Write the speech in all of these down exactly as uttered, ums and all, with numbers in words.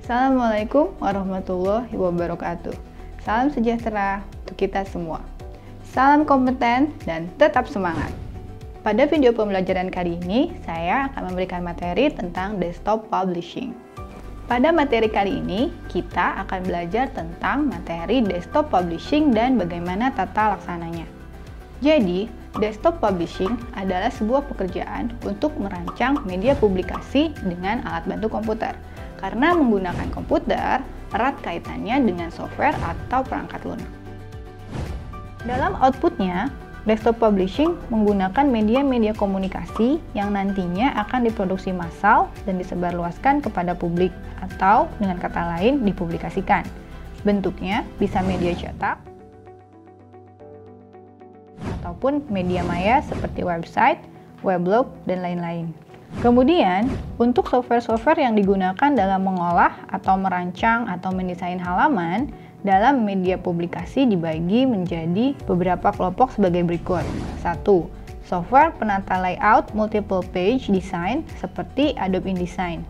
Assalamualaikum warahmatullahi wabarakatuh. Salam sejahtera untuk kita semua. Salam kompeten dan tetap semangat. Pada video pembelajaran kali ini, saya akan memberikan materi tentang desktop publishing. Pada materi kali ini, kita akan belajar tentang materi desktop publishing dan bagaimana tata laksananya. Jadi, desktop publishing adalah sebuah pekerjaan untuk merancang media publikasi dengan alat bantu komputer. Karena menggunakan komputer, erat kaitannya dengan software atau perangkat lunak. Dalam outputnya, desktop publishing menggunakan media-media komunikasi yang nantinya akan diproduksi massal dan disebarluaskan kepada publik, atau dengan kata lain dipublikasikan. Bentuknya bisa media cetak, ataupun media maya seperti website, weblog, dan lain-lain. Kemudian, untuk software-software yang digunakan dalam mengolah atau merancang atau mendesain halaman, dalam media publikasi dibagi menjadi beberapa kelompok sebagai berikut. satu. Software penata layout multiple page design seperti Adobe InDesign.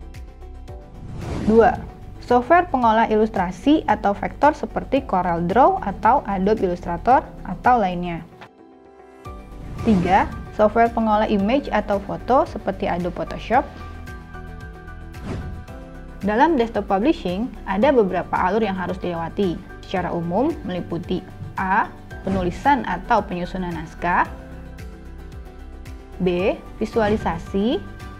dua. Software pengolah ilustrasi atau vektor seperti CorelDRAW atau Adobe Illustrator atau lainnya. tiga. Software pengolah image atau foto seperti Adobe Photoshop. Dalam desktop publishing, ada beberapa alur yang harus dilewati. Secara umum meliputi A. Penulisan atau penyusunan naskah, B. Visualisasi,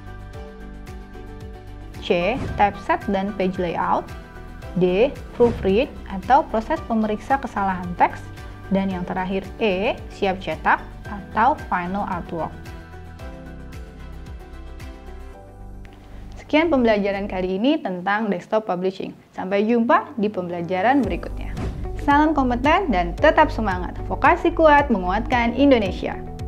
C. Typeset dan page layout, D. Proofread atau proses pemeriksa kesalahan teks, dan yang terakhir E. Siap cetak atau final artwork. Sekian pembelajaran kali ini tentang desktop publishing. Sampai jumpa di pembelajaran berikutnya. Salam kompeten dan tetap semangat. Vokasi kuat menguatkan Indonesia.